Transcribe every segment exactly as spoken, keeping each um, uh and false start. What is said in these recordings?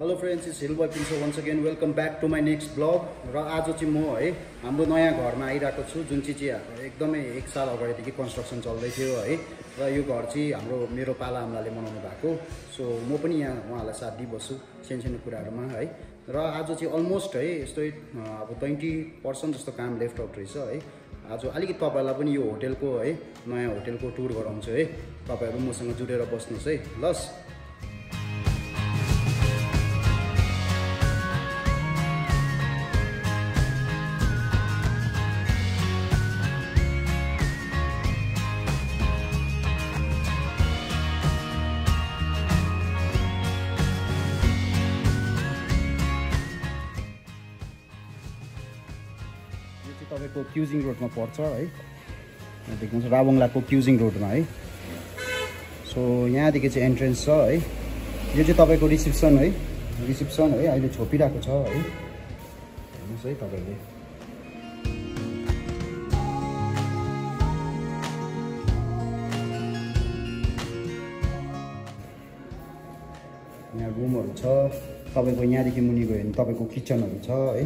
Hello friends, it's Hill Boy Pinso once again welcome back to my next blog. र आज चाहिँ म है हाम्रो नयाँ घरमा आइरहेको छु, जुन चाहिँ चाहिँ एकदमै एक साल अगाडिदेखि कन्स्ट्रक्सन चल्दै थियो है। र यो घर चाहिँ हाम्रो मेरो पाला आमाले बनाउनु भएको, सो म पनि यहाँ उहाँलाई साथ दिइबस्छु सानो कुराहरूमा है। र आज चाहिँ अलमोस्ट है यस्तै अब ट्वेन्टी पर्सेन्ट जस्तो काम लेफ्ट आउट रहेछ है। आज अलिकति तपाईँहरूलाई पनि यो होटेलको है नयाँ होटेलको टुर गराउँछु है। तपाईँहरू मसँग जुडेर बस्नुहोस् है। लस तपाईँको क्युजिङ रोडमा पर्छ है। देख्नुहुन्छ राबङलाको क्युजिङ रोडमा है। सो यहाँदेखि चाहिँ एन्ट्रेन्स छ है। यो चाहिँ तपाईँको रिसिप्सन है, रिसिप्सन है अहिले छोपिरहेको छ है। हेर्नुहोस् है तपाईँले यहाँ रुमहरू छ। तपाईँको यहाँदेखि मुनि गयो भने तपाईँको किचनहरू छ है।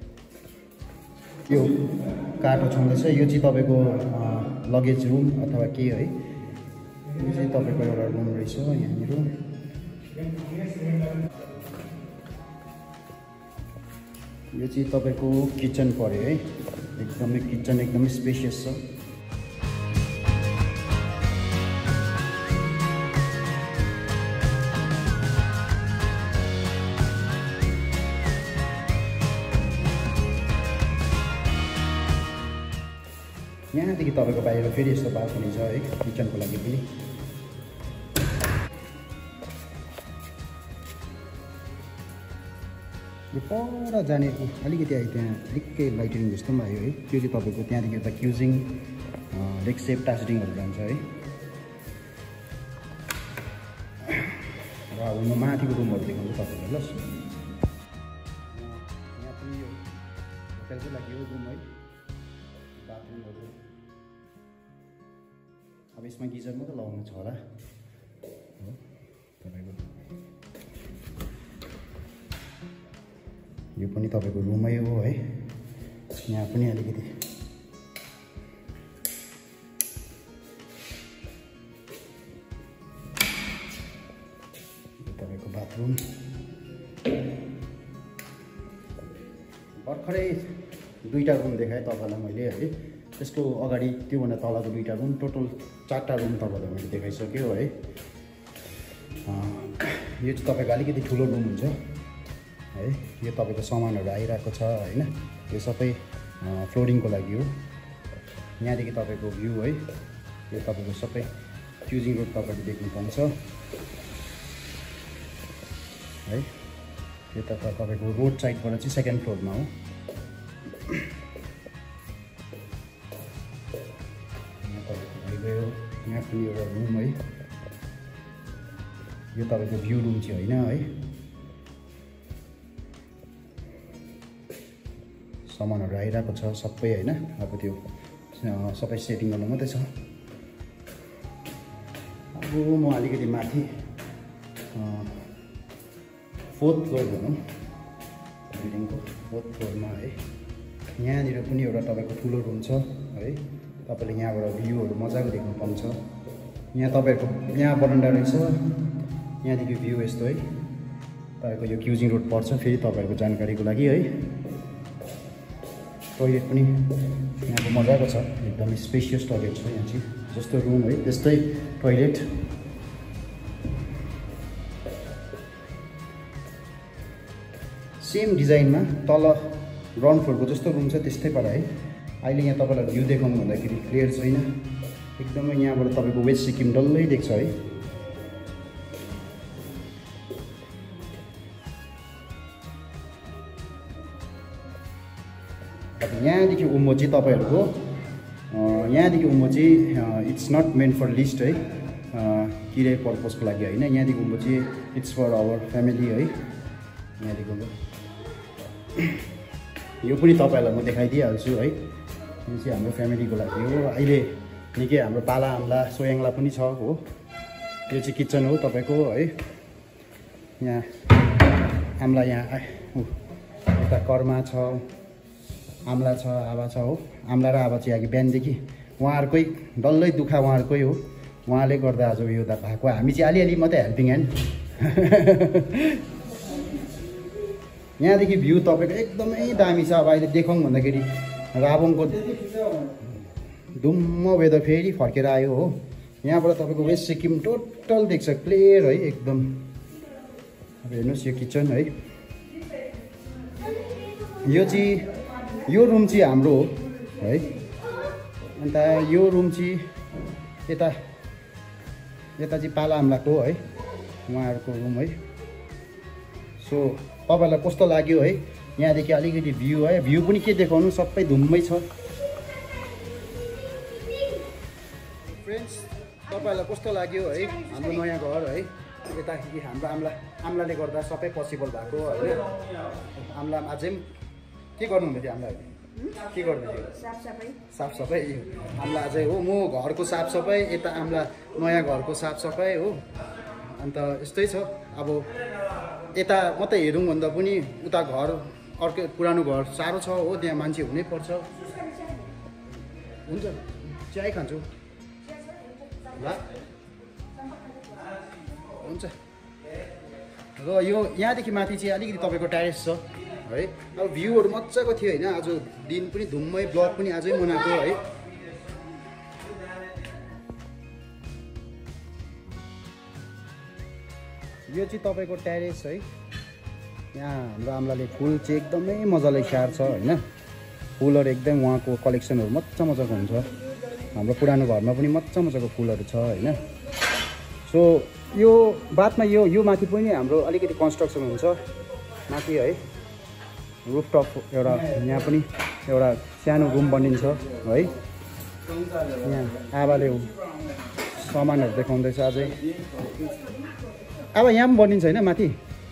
यो काठो छँदैछ, यो चाहिँ तपाईँको लगेज रुम अथवा के है। यो चाहिँ तपाईँको एउटा रुम रहेछ यहाँनिर। यो चाहिँ तपाईँको किचन पऱ्यो है। एकदमै किचन एकदमै स्पेसियस छ। यहाँदेखि तपाईँको बाहिर फेरि यस्तो बाल्कनी छ है किचनको लागि पनि। यो पर जाने अलिकति आयो त्यहाँ अलिकै लाइटिङ जस्तो पनि आयो है। त्यो चाहिँ तपाईँको त्यहाँदेखि यता क्युजिङ लेक्सेप टास्डिङहरू जान्छ है। र अब म माथिको रुमहरू देखाउँछु तपाईँलाई। ल यहाँ पनि यो होटेलको लागि यो रुम है, बाथरुमहरू। अब यसमा गिजर मात्रै लगाउनु छ होला हो तपाईँको। यो पनि तपाईँको रुमै हो है। यहाँ पनि अलिकति तपाईँको बाथरुम। भर्खरै दुईवटा रुम देखाएँ तपाईँलाई मैले है। त्यसको अगाडि त्योभन्दा तलको दुईवटा रुम, टोटल चारवटा रुम तपाईँलाई मैले देखाइसक्यो है। यो चाहिँ तपाईँको अलिकति ठुलो रुम हुन्छ है। यो तपाईँको सामानहरू आइरहेको छ होइन। यो सबै फ्लोरिङको लागि हो। यहाँदेखि तपाईँको भ्यू है, यो तपाईँको सबै क्युजिङ रोड तपाईँले देख्नु पाउँछ है। यो त तपाईँको रोड साइडबाट चाहिँ सेकेन्ड फ्लोरमा हो। यहाँ पनि एउटा रुम है। यो तपाईँको भ्यू रुम चाहिँ होइन है। सामानहरू आइरहेको छ सबै होइन। अब त्यो सबै सेटिङ गर्नु मात्रै छ। अब म अलिकति माथि फोर्थ फ्लोर भनौँ, बिल्डिङको फोर्थ फ्लोरमा है। यहाँनिर पनि एउटा तपाईँको ठुलो रुम छ है। तपाईँले यहाँबाट भ्यूहरू मजाको देख्नु पाउँछ। यहाँ तपाईँहरूको यहाँ बरन्डा रहेछ, यहाँदेखि भ्यू यस्तो है। तपाईँको यो क्युजिङ रोड पर्छ। फेरि तपाईँहरूको जानकारीको लागि है, टोइलेट पनि यहाँको मजाको छ, एकदमै स्पेसियस टोइलेट छ यहाँ चाहिँ। जस्तो रुम है त्यस्तै टोइलेट। सेम डिजाइनमा तल ग्राउन्ड फ्लोरको जस्तो रुम छ त्यस्तै पर है। अहिले यहाँ तपाईँलाई भ्यू देखाउनु भन्दाखेरि क्लियर छैन। एकदमै यहाँबाट तपाईँको वेस्ट सिक्किम डल्लै देख्छ है। अब यहाँदेखि उँभो चाहिँ तपाईँहरूको यहाँदेखि उँभो चाहिँ it's not meant for list है, किराय पर्पजको लागि होइन। यहाँदेखि उँभो चाहिँ इट्स फर आवर फ्यामिली है। यहाँदेखि उँभो यो पनि तपाईँहरूलाई म देखाइदिइहाल्छु है। यो चाहिँ हाम्रो फ्यामिलीको लागि हो। अहिले निकै हाम्रो पाला आम्ला सोयाङला पनि छ हो। यो चाहिँ किचन हो तपाईँको है। यहाँ आम्ला यहाँ यता कर्मा छ, आम्ला छ, आवा छ हो। आम्ला र आवा चाहिँ अघि बिहानदेखि उहाँहरूकै डल्लै दुःख उहाँहरूकै हो। उहाँले गर्दा आज यो भएको। हामी चाहिँ अलिअलि मात्रै हेल्पिङ ह्यान्ड। यहाँदेखि भ्यू तपाईँको एकदमै दामी छ। अब अहिले देखाउँ भन्दाखेरि राबोङको धुम्म वेदर फेरि फर्केर आयो हो। यहाँबाट तपाईँको वेस्ट सिक्किम टोटल देख्छ, क्लियर है एकदम। अब हेर्नुहोस् यो किचन है। यो चाहिँ यो रुम चाहिँ हाम्रो हो है। अन्त यो रुम चाहिँ यता यता चाहिँ पाला आम्लाको है, उहाँहरूको रुम है। सो तपाईँलाई कस्तो लाग्यो है यहाँदेखि अलिकति भ्यू है। भ्यू पनि के देखाउनु, सबै धुम्मै छ। फ्रेन्ड्स तपाईँलाई कस्तो लाग्यो है हाम्रो नयाँ घर है। यतादेखि हाम्रो आम्ला आम्लाले गर्दा सबै पोसिबल भएको होइन। आम्ला अझै के गर्नुहुँदै थियो? आम्ला के गर्दै थियो? साफसफाइ साफसफाइ आम्ला अझै हो। म घरको साफसफाइ, यता आम्ला नयाँ घरको साफसफाइ हो। अन्त यस्तै छ। अब यता मात्रै हेरौँ भन्दा पनि उता घर अर्कै पुरानो घर साह्रो छ हो। त्यहाँ मान्छे हुनैपर्छ। हुन्छ चिया खान्छु ल, हुन्छ। र यो यहाँदेखि माथि चाहिँ अलिकति तपाईँको ट्यारेस छ है। अब भ्यूहरू मजाको थियो होइन। आज दिन पनि धुम्मै, ब्लग पनि आजै मनाएको है। यो चाहिँ तपाईँको ट्यारेस है। यहाँ हाम्रो आम्लाले फुल चाहिँ एकदमै मजाले स्याहार्छ होइन। फुलहरू एकदम उहाँको कलेक्सनहरू मजा मजाको हुन्छ। हाम्रो पुरानो घरमा पनि मजा मजाको फुलहरू छ होइन। सो यो बादमा यो यो माथि पनि हाम्रो अलिकति कन्स्ट्रक्सन हुन्छ माथि है। रुफटप एउटा यहाँ पनि एउटा सानो रुम बनिन्छ है। यहाँ आबाले सामानहरू देखाउँदैछ अझै। अब यहाँ पनि बनिन्छ होइन माथि?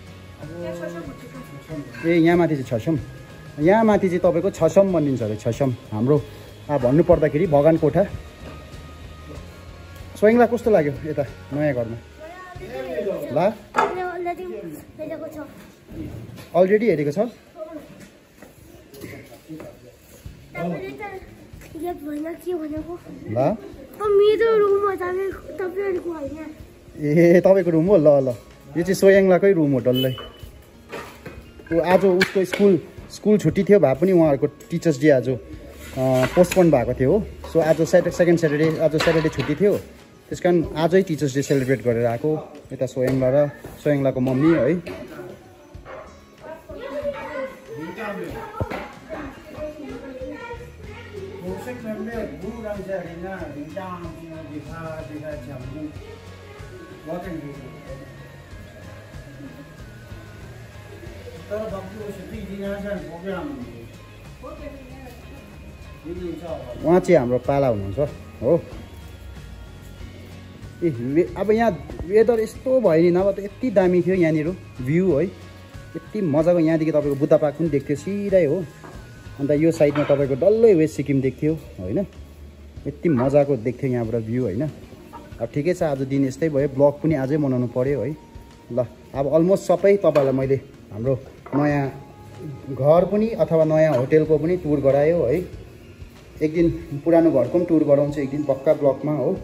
ए यहाँ माथि चाहिँ छसम, यहाँ माथि चाहिँ तपाईँको छसम बनिन्छ अरे। छसम हाम्रो अब भन्नुपर्दाखेरि बगान कोठा। स्वयंलाई कस्तो लाग्यो यता नयाँ घरमा? ल अलरेडी हेरेको छ। ल ए तपाईँको रुम हो? ल ल यो चाहिँ सोयाङलाकै रुम हो डल्लै। आज उसको स्कुल स्कुल छुट्टी थियो भए पनि उहाँहरूको टिचर्स डे आज पोस्टपोन भएको थियो हो। सो आज सेट सेकेन्ड स्याटरडे, आज स्याटरडे छुट्टी थियो। त्यस कारण आजै टिचर्स डे सेलिब्रेट गरेर आएको यता सोयाङला र सोयाङलाको मम्मी है। उहाँ चाहिँ हाम्रो पाला हुनुहुन्छ हो। ए अब यहाँ वेदर यस्तो भयो नि, नभए त यति दामी थियो यहाँनिर भ्यू है। यति मजाको यहाँदेखि तपाईँको बुद्ध पार्क पनि देख्थ्यो सिधै हो। अन्त यो साइडमा तपाईँको डल्लै वेस्ट सिक्किम देख्थ्यो होइन। यति मजाको देख्थ्यो यहाँबाट भ्यू होइन। अब ठिकै छ, आज दिन यस्तै भयो। ब्लग पनि आजै मनाउनु पऱ्यो है। ल अब अलमोस्ट सबै तपाईँलाई मैले हाम्रो नयाँ घर पनि अथवा नयाँ होटेलको पनि टुर गरायो है। एक दिन पुरानो घरको पनि टुर गराउँछु एक दिन पक्का ब्लगमा हो।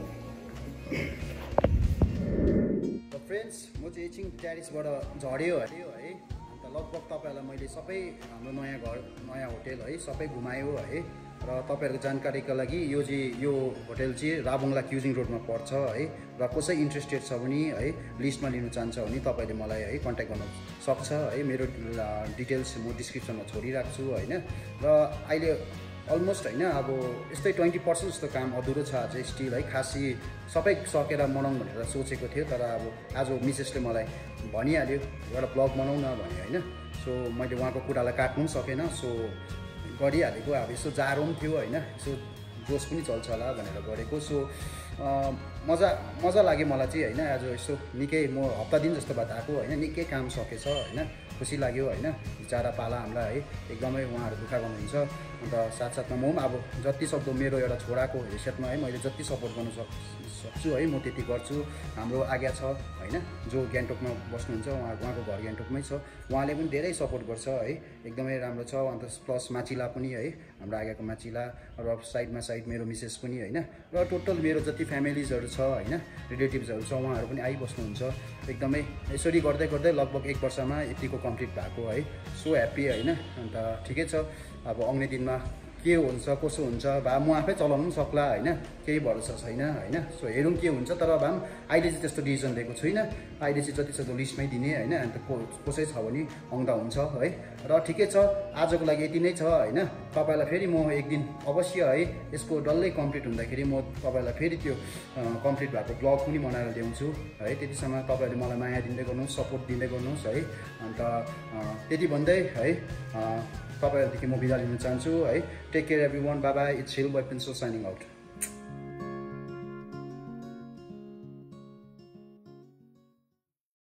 फ्रेन्ड्स म चाहिँ एकछिन ट्यारिसबाट झऱ्यो हऱ्यो है। अन्त लगभग तपाईँहरूलाई मैले सबै हाम्रो नयाँ घर नयाँ होटेल है सबै घुमायो है। र तपाईँहरूको जानकारीका लागि यो चाहिँ यो होटेल चाहिँ राबोङला क्युजिङ रोडमा पर्छ है। र कसै इन्ट्रेस्टेड छ भने है लिस्टमा लिनु चाहन्छ भने तपाईँले मलाई है कन्ट्याक्ट गर्न सक्छ है। मेरो डिटेल्स म डिस्क्रिप्सनमा छोडिरहेको छु होइन। र अहिले अलमोस्ट होइन अब यस्तै ट्वेन्टी पर्सेन्ट जस्तो काम अधुरो छ अझै स्टिल है। खासै सबै सकेर मनाउँ भनेर सोचेको थियो, तर अब आज मिसेसले मलाई भनिहाल्यो एउटा ब्लग बनाउँ न भने होइन। सो मैले उहाँको कुरालाई काट्नु पनि सकेन। सो गरिहालेको अब यसो जाडो पनि थियो होइन, यसो जोस पनि चल्छ होला भनेर गरेको। सो मजा मजा लाग्यो मलाई चाहिँ होइन। आज यसो निकै म हप्ता दिन जस्तो बाद आएको होइन, निकै काम सकेछ होइन। खुसी लाग्यो होइन। बिचरा पाला हामीलाई है एकदमै उहाँहरू दुःख गर्नुहुन्छ। अन्त साथसाथमा म पनि अब जति सक्दो मेरो एउटा छोराको हैसियतमा है मैले जति सपोर्ट गर्नु सक् सक्छु है म त्यति गर्छु। हाम्रो आज्ञा छ होइन, जो गान्तोकमा बस्नुहुन्छ उहाँ उहाँको घर गान्तोकमै छ, उहाँले पनि धेरै सपोर्ट गर्छ है, एकदमै राम्रो छ। अन्त प्लस माचिला पनि है, हाम्रो आज्ञाको माचिला र साइडमा साइड मेरो मिसेस पनि होइन, र टोटल मेरो जति फ्यामिलिजहरू छ होइन, रिलेटिभ्सहरू छ उहाँहरू पनि आइबस्नुहुन्छ। एकदमै यसरी गर्दै गर्दै लगभग एक वर्षमा यतिको कम्प्लिट भएको है। सो ह्याप्पी होइन। अन्त ठिकै छ, अब आउने दिनमा के हुन्छ कसो हुन्छ भए म आफै चलाउनु पनि सक्ला होइन, केही भरोसा छैन होइन। सो हेरौँ के हुन्छ, तर भए पनि अहिले चाहिँ त्यस्तो डिसिजन दिएको छुइनँ। अहिले चाहिँ जति सक्दो लिस्टमै दिने होइन। अन्त को कसै छ भने आउँदा हुन्छ है। र ठिकै छ, आजको लागि यति नै छ होइन। तपाईँलाई फेरि म एक दिन अवश्य है यसको डल्लै कम्प्लिट हुँदाखेरि म तपाईँलाई फेरि त्यो कम्प्लिट भएको ब्लग पनि बनाएर ल्याउँछु है। त्यतिसम्म तपाईँहरूले मलाई माया दिँदै गर्नुहोस्, सपोर्ट दिँदै गर्नुहोस् है। अन्त त्यति भन्दै है तपाईँहरूदेखि म बिदा लिन चाहन्छु है। Take care everyone, bye bye, it's Hill Boy pencil signing out.